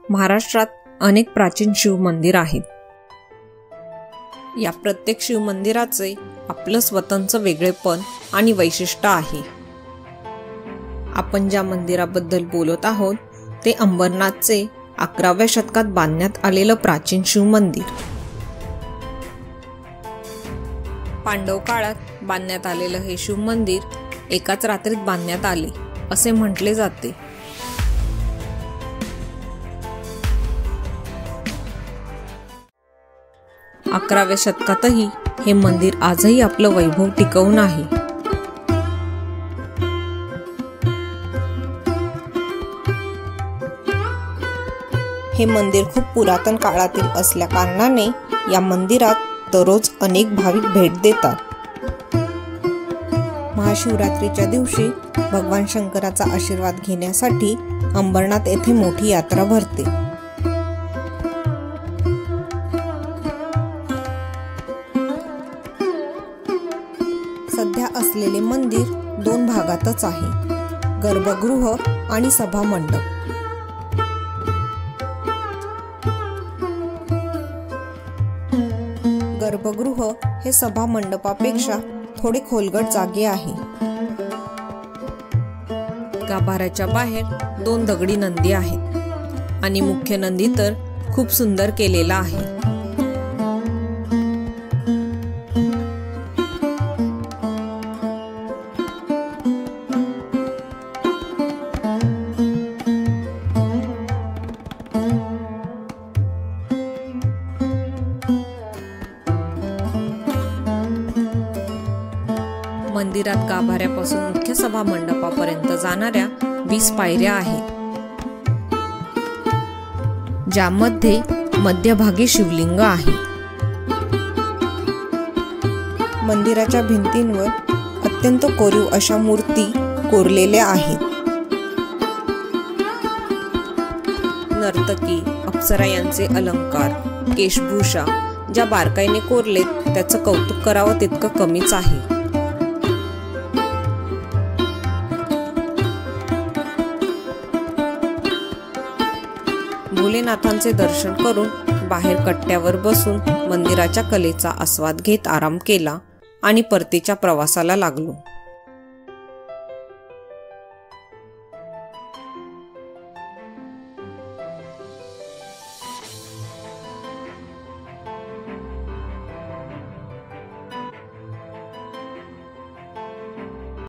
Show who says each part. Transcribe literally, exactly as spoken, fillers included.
Speaker 1: महाराष्ट्रात अनेक प्राचीन शिव मंदिर आहेत। या प्रत्येक शिव मंदिराचे आपलं स्वतंत्र वेगळेपण आणि वैशिष्ट्य आहे। आपण ज्या मंदिराबद्दल बोलत आहोत ते अंबरनाथचे अकराव्या शतकात बांधण्यात आलेलं प्राचीन शिव मंदिर। पांडव काळात बांधण्यात आलेलं हे शिव मंदिर एकाच रात्रीत बांधण्यात आले असे म्हटले जाते। अकराव्या शतकातही हे मंदिर आजही आपलं वैभव टिकवून आहे। हे मंदिर खूप पुरातन काळातील असल्या कारणाने या मंदिरात दररोज अनेक भाविक भेट देतात। महाशिवरात्रीच्या दिवशी भगवान शंकराचा आशीर्वाद घेण्यासाठी अंबरनाथ येथे मोठी यात्रा भरते। सध्या असलेले मंदिर दोन भागातच आहे, गर्भगृह आणि सभा मंडप। गर्भगृह हे सभा मंडपापेक्षा थोडे खोलगट जागे आहे। गाभाऱ्याच्या बाहेर दोन दगडी नंदी आहेत आणि मुख्य नंदी तर खूप सुंदर केलेला आहे। मंदिरात गाभाऱ्यापासून मुख्य सभा मंडपापर्यंत जाणाऱ्या वीस पायऱ्या आहेत, ज्यामध्ये मध्यभागी शिवलिंग आहे। मंदिराच्या भिंतींवर अत्यंत कोरीव अशा मूर्ती कोरलेल्या आहेत। नर्तकी, अप्सरा यांचे अलंकार, केशभूषा ज्या बारकाईने कोरलेत त्याचं कौतुक करावं तितकं कमीच आहे। भोलेनाथांचे दर्शन करून बाहेर कट्ट्यावर बसून मंदिराच्या कलेचा आस्वाद घेत आराम केला आणि परतीच्या प्रवासाला लागलो।